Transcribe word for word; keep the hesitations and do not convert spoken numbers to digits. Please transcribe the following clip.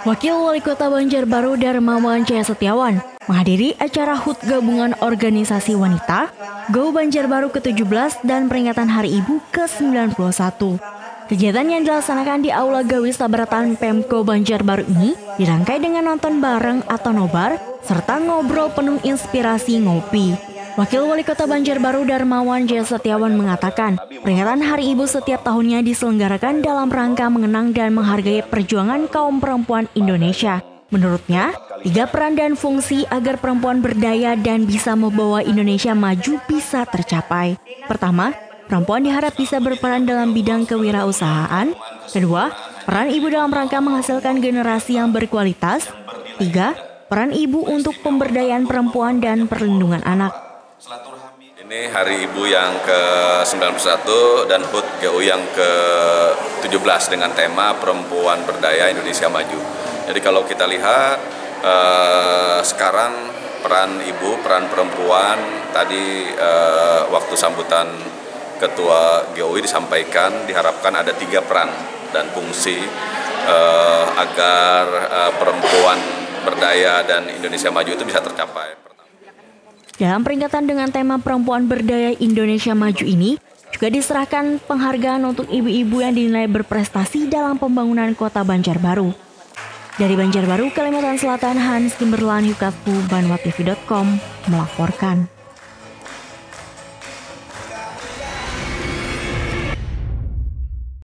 Wakil Wali Kota Banjarbaru Darmawan Jaya Setiawan menghadiri acara H U T Gabungan Organisasi Wanita G O Banjarbaru ke tujuh belas dan peringatan Hari Ibu ke sembilan puluh satu. Kegiatan yang dilaksanakan di Aula Gawi Sabratan Pemko Banjarbaru ini dirangkai dengan nonton bareng atau nobar serta ngobrol penuh inspirasi ngopi. Wakil Wali Kota Banjarbaru Darmawan Jaya Setiawan mengatakan, peringatan Hari Ibu setiap tahunnya diselenggarakan dalam rangka mengenang dan menghargai perjuangan kaum perempuan Indonesia. Menurutnya, tiga peran dan fungsi agar perempuan berdaya dan bisa membawa Indonesia maju bisa tercapai. Pertama, perempuan diharap bisa berperan dalam bidang kewirausahaan. Kedua, peran ibu dalam rangka menghasilkan generasi yang berkualitas. Tiga, peran ibu untuk pemberdayaan perempuan dan perlindungan anak. Ini Hari Ibu yang ke sembilan puluh satu dan H U T G O yang ke tujuh belas dengan tema Perempuan Berdaya Indonesia Maju. Jadi kalau kita lihat eh, sekarang peran ibu, peran perempuan, tadi eh, waktu sambutan Ketua G O I disampaikan diharapkan ada tiga peran dan fungsi eh, agar eh, perempuan berdaya dan Indonesia Maju itu bisa tercapai. Dalam peringatan dengan tema Perempuan Berdaya Indonesia Maju ini, juga diserahkan penghargaan untuk ibu-ibu yang dinilai berprestasi dalam pembangunan kota Banjarbaru. Dari Banjarbaru, Kalimantan Selatan, Hans Kimberlan Yukatpu, Banwa T V dot com melaporkan.